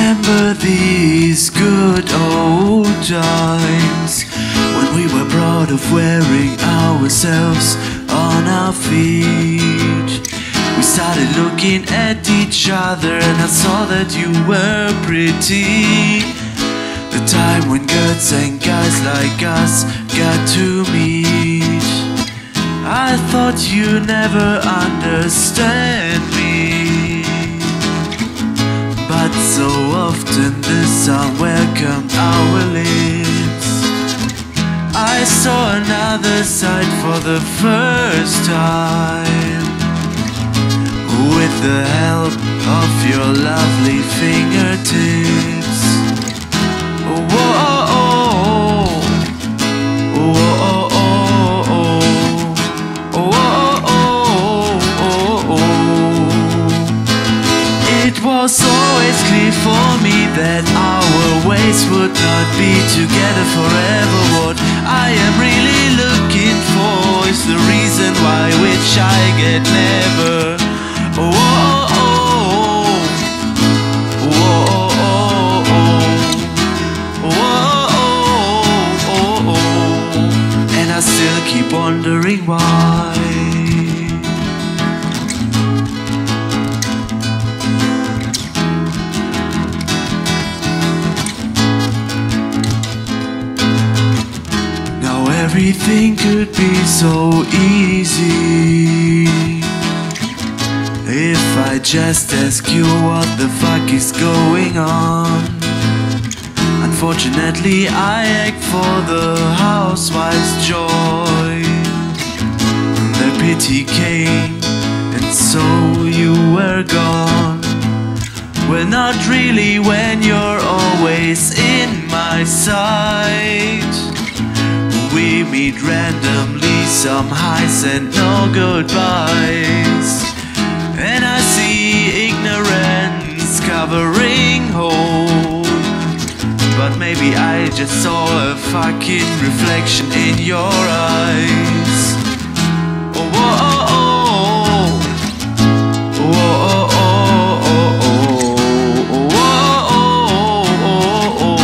remember these good old times when we were proud of wearing ourselves on our feet. We started looking at each other and I saw that you were pretty. The time when girls and guys like us got to meet. I thought you'd never understand me, but so often this song welcomed our lips. I saw another side for the first time, with the help of your lovely fingertips. Oh, oh, oh, oh, oh, oh, oh, oh, oh, oh. It was always clear for me that our ways would not be together forever. What I am really looking for is the reason why which I get never. Oh, oh, oh, oh, oh, oh, oh, oh, oh, and I still keep wondering why. Now everything could be so easy if I just ask you what the fuck is going on. Unfortunately I act for the housewife's joy. The pity came and so you were gone. Well, not really when you're always in my sight. We meet randomly, some highs and no goodbyes. And I see ignorance covering hope, but maybe I just saw a fucking reflection in your eyes. Oh, oh, oh, oh, oh, oh, oh, oh, oh, oh,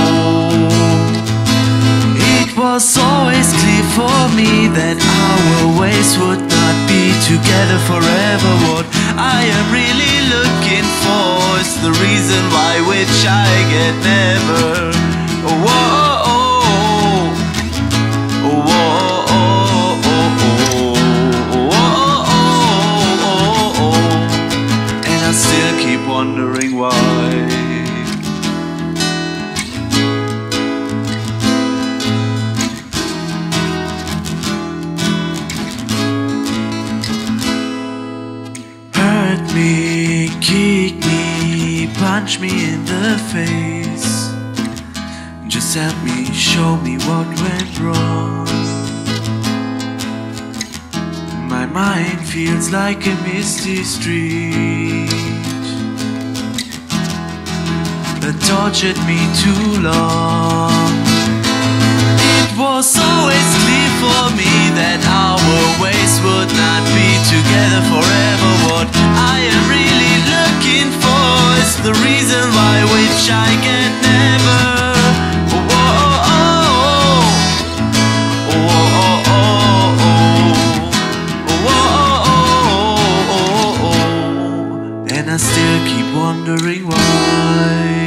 oh. It was always clear for me that our ways would not be together forever. What I am really looking for is the reason why which I get never. Oh, oh, oh, oh, oh, oh, oh, oh, oh, and I still keep wondering why. Me, kick me, punch me in the face. Just help me, show me what went wrong. My mind feels like a misty street that tortured me too long. It was always clear for me that our ways would not be together forever. What I am really looking for is the reason why which I get never. Oh, oh, oh, oh, oh, oh, oh, oh, oh, and I still keep wondering why.